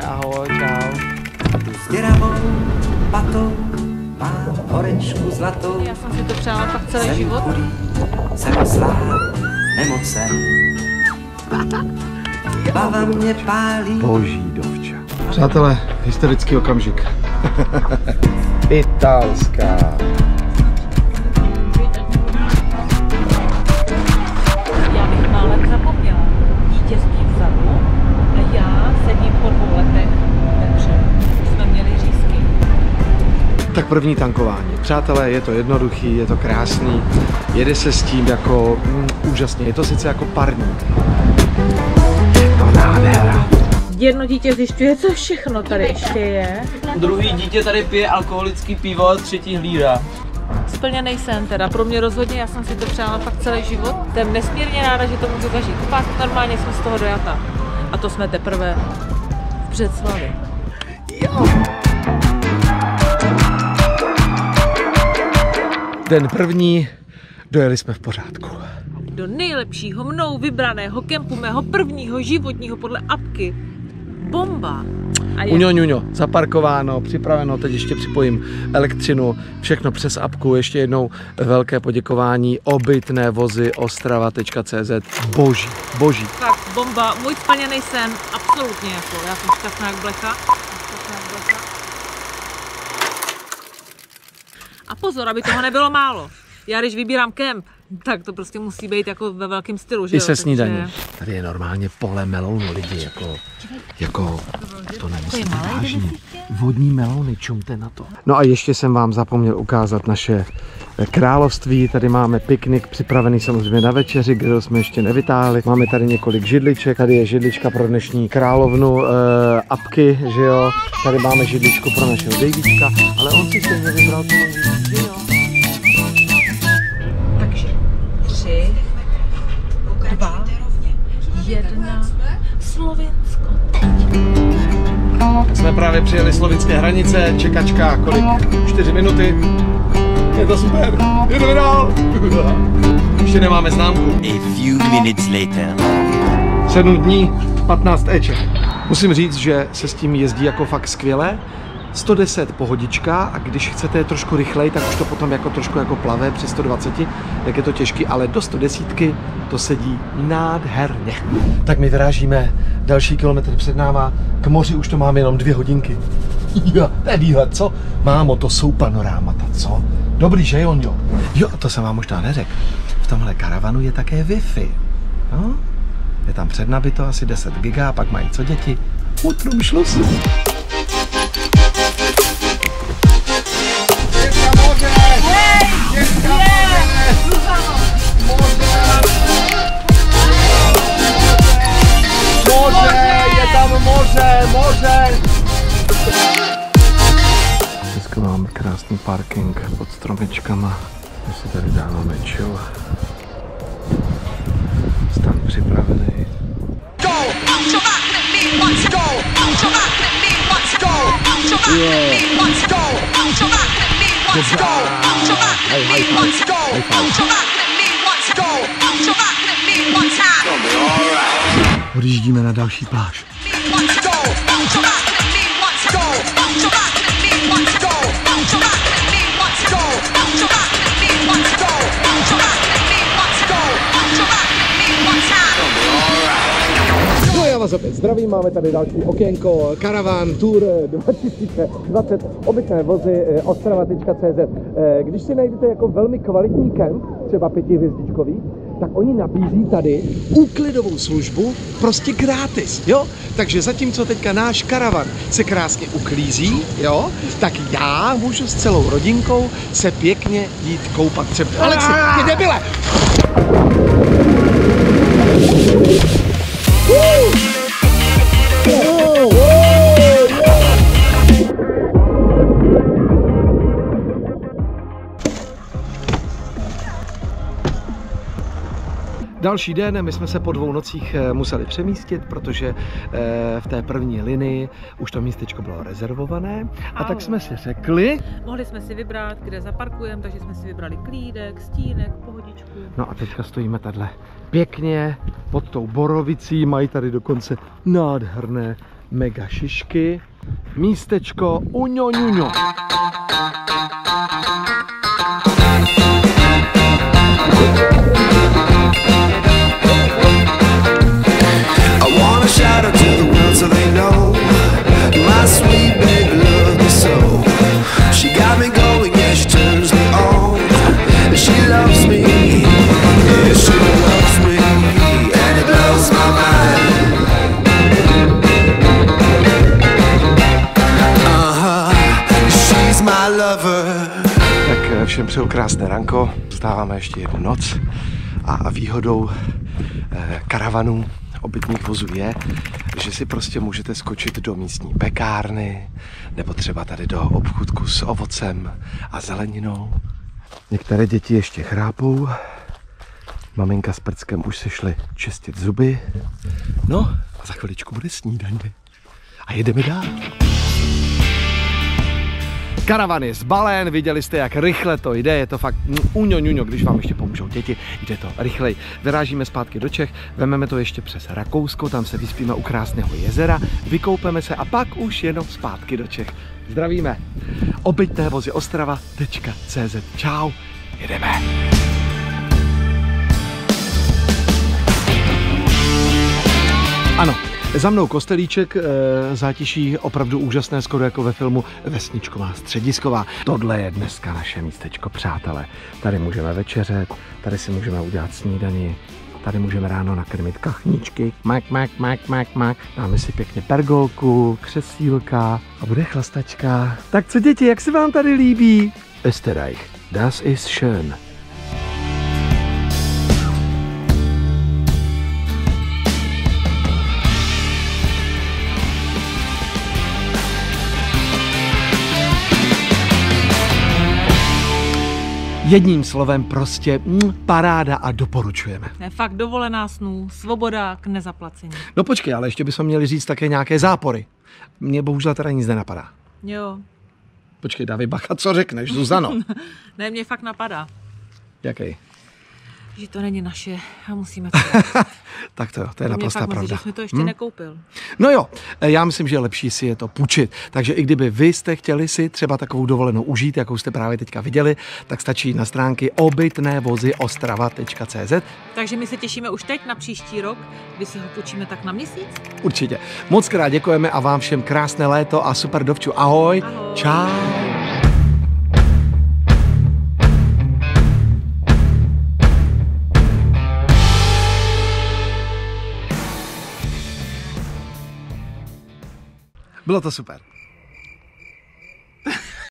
Ahoj, čau. S děravou patou mám horečku zlatou. Já jsem si to přála pak celý život. Jsem zlá nemocen. Bava mě pálí. Boží dovče. Přátelé, historický okamžik. Italská. Já bych málem zapomněla. Vítězství vzadu a já sedím po 2 letech vepředu. Jsme měli řízky. Tak první tankování. Přátelé, je to jednoduchý, je to krásný. Jede se s tím jako úžasně. Je to sice jako parník. Je to nádhera. Jedno dítě zjišťuje, co všechno tady ještě je. Druhý dítě tady pije alkoholický pivo, třetí hlídá. Splněnej sen teda. Pro mě rozhodně, já jsem si to přála fakt celý život. Jsem nesmírně ráda, že to můžu zažít. Fakt normálně jsme z toho dojata. A to jsme teprve v Břeclavi. Jo. Den první, dojeli jsme v pořádku. Do nejlepšího mnou vybraného kempu, mého prvního životního podle apky. Bomba. Uňo, zaparkováno, připraveno, teď ještě připojím elektřinu, všechno přes apku, ještě jednou velké poděkování, obytné vozy ostrava.cz, boží. Tak, bomba, můj splněný sen, absolutně jako, já jsem šťastná jak blecha. A pozor, aby toho nebylo málo. Já když vybírám kemp, tak to prostě musí být jako ve velkém stylu, že I jo? se snídaní. Takže... Tady je normálně pole melounu lidi, jako to nemusíte vážně. Vodní melouny, čumte na to. No a ještě jsem vám zapomněl ukázat naše království. Tady máme piknik připravený samozřejmě na večeři, kde jsme ještě nevytáhli. Máme tady několik židliček, tady je židlička pro dnešní královnu apky, že jo. Tady máme židličku pro našeho Davíčka, ale on si stejně vybral to, že jo. Takže 3, 2, 1, Slovinsko. Jsme právě přijeli slovinské hranice, čekačka kolik? 4 minuty. Je to super, jdeme dál. Ještě nemáme známku. A few minutes later. 7 dní, 15 eček. Musím říct, že se s tím jezdí jako fakt skvěle. 110 pohodička a když chcete trošku rychleji, tak už to potom jako trošku jako plave při 120, jak je to těžký, ale do 110 to sedí nádherně. Tak my vyrážíme další kilometr před náma, k moři už to máme jenom 2 hodinky. Jo, to je výhled, co? Mámo, to jsou panorámata, co? Dobrý, že Jonjo? Jo, to jsem vám možná neřekl. V tomhle karavanu je také Wi-Fi. No? Je tam přednabito asi 10 giga, pak mají co děti? Utrum šlusu. Moře! Dneska máme krásný parking pod stromečkama. My si tady dáváme chill. Stan připravený. Odjíždíme na další pláž. No já vás opět zdravím, máme tady další okénko, Caravan Tour 2020, obytné vozy ostrava.cz. Když si najdete jako velmi kvalitní kemp, třeba 5hvězdičkový, tak oni nabízí tady úklidovou službu prostě gratis, jo? Takže zatímco teďka náš karavan se krásně uklízí, jo? Tak já můžu s celou rodinkou se pěkně jít koupat třeba. Alexi, ty debile! Další den, my jsme se po 2 nocích museli přemístit, protože v té první linii už to místečko bylo rezervované. A tak jsme si řekli... Mohli jsme si vybrat, kde zaparkujeme, takže jsme si vybrali klídek, stínek, pohodičku. No a teďka stojíme tadyhle pěkně pod tou borovicí, mají tady dokonce nádherné mega šišky, místečko uňo ňuňo. Shout out to the world so they know my sweet baby loves me so. She got me going, yeah, she turns me on. She loves me, yeah, she loves me, and it blows my mind. She's my lover. Tak všem přeju krásné ranko, zůstáváme ještě jednu noc a výhodou karavanu obytných vozů je, že si prostě můžete skočit do místní pekárny nebo třeba tady do obchůdku s ovocem a zeleninou. Některé děti ještě chrápou, maminka s prckem už se šli čistit zuby, no a za chviličku bude snídaně a jedeme dál. Karavan je zbalen, viděli jste, jak rychle to jde, je to fakt uňo ňuňo, když vám ještě pomůžou děti, jde to rychleji. Vyrážíme zpátky do Čech, vezmeme to ještě přes Rakousko, tam se vyspíme u krásného jezera, vykoupeme se a pak už jenom zpátky do Čech. Zdravíme. Obytné vozy Ostrava.cz. Čau, jedeme. Ano. Za mnou kostelíček, zátiší opravdu úžasné, skoro jako ve filmu Vesničková středisková. Tohle je dneska naše místečko, přátelé. Tady můžeme večeřet, tady si můžeme udělat snídani, tady můžeme ráno nakrmit kachničky, mak. Dáme si pěkně pergolku, křesílka a bude chlastačka. Tak co děti, jak se vám tady líbí? Österreich, das ist schön. Jedním slovem prostě paráda a doporučujeme. Je fakt dovolená snů, svoboda k nezaplacení. No počkej, ale ještě bychom měli říct také nějaké zápory. Mně bohužel teda nic nenapadá. Jo. Počkej, dávej bacha, co řekneš, Zuzano? Ne, mě fakt napadá. Jaký? Že to není naše a musíme to Tak to je naprostá pravda. Že jsme to ještě nekoupil. No jo, já myslím, že je lepší si je to půjčit. Takže i kdyby vy jste chtěli si třeba takovou dovolenou užít, jakou jste právě teďka viděli, tak stačí jít na stránky obytnévozy.ostrava.cz. Takže my se těšíme už teď na příští rok, kdy si ho půjčíme tak na měsíc. Určitě. Moc krát děkujeme a vám všem krásné léto a super dovču. Ahoj. Ahoj. Čau. Bylo to super.